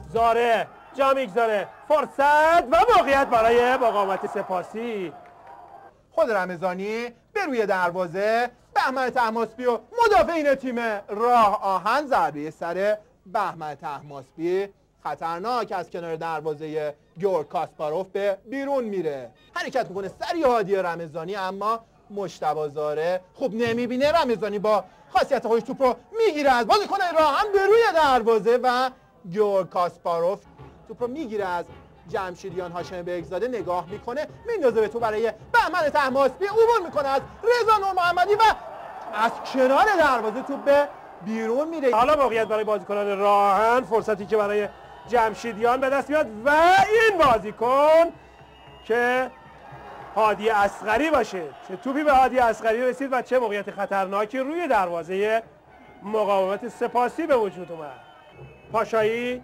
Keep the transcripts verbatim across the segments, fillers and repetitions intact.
زاره جا میگذاره، فرصت و موقعیت برای مقاومت سپاسی. خود رمضانی به روی دروازه، بهمن طهماسبی و مدافعین تیم راه آهن. ضربه سر بهمن طهماسبی خطرناک از کنار دروازه گیورگ کاسپاروف به بیرون میره. حرکت میکنه سری هادی رمضانی، اما مجتبی زاره خوب نمیبینه. رمضانی با خاصیت خودش توپ رو میگیره از بازیکن راه آهن به روی دروازه و گیورگ کاسپاروف توپ رو میگیره از جمشیدیان هاشمی بگزاده، نگاه میکنه، میندازه به تو برای بهمن طهماسبی، عبور میکنه از رضا نور محمدی و از کنار دروازه توپ به بیرون میره. حالا موقعیت برای بازیکنان راه آهن، فرصتی که برای جمشیدیان به دست میاد و این بازیکن که هادی اصغری باشه. چه توپی به هادی اصغری رسید و چه موقعیت خطرناکی روی دروازه مقاومت سپاسی به وجود اومد. پاشایی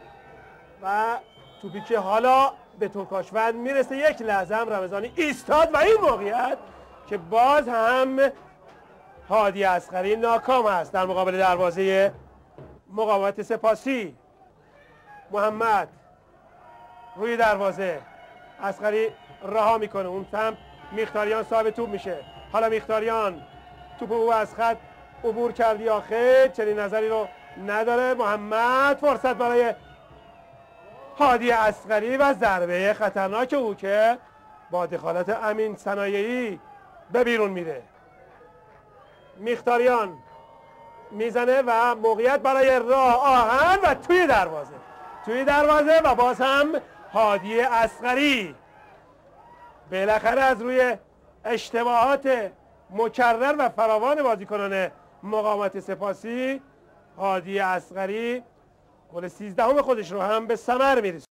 و توپی که حالا به ترکاشوند میرسه. یک لحظه هم رمضانی ایستاد و این موقعیت که باز هم هادی اصغری ناکام است در مقابل دروازه مقاومت سپاسی. محمد روی دروازه، اصغری رها میکنه، اون سمت میختاریان صاحب توپ میشه. حالا میختاریان توپ او از خط عبور کرد یا خیر، چنین نظری رو نداره. محمد فرصت برای هادی اصغری و ضربه خطرناک او که با دخالت امین صنایعی به بیرون میره. میختاریان میزنه و موقعیت برای راه آهن و توی دروازه توی دروازه و باز هم هادی اصغری بالاخره از روی اشتباهات مکرر و فراوان بازیکنان مقاومت سپاسی، هادی اصغری گل سیزدهم خودش رو هم به ثمر میرسونه.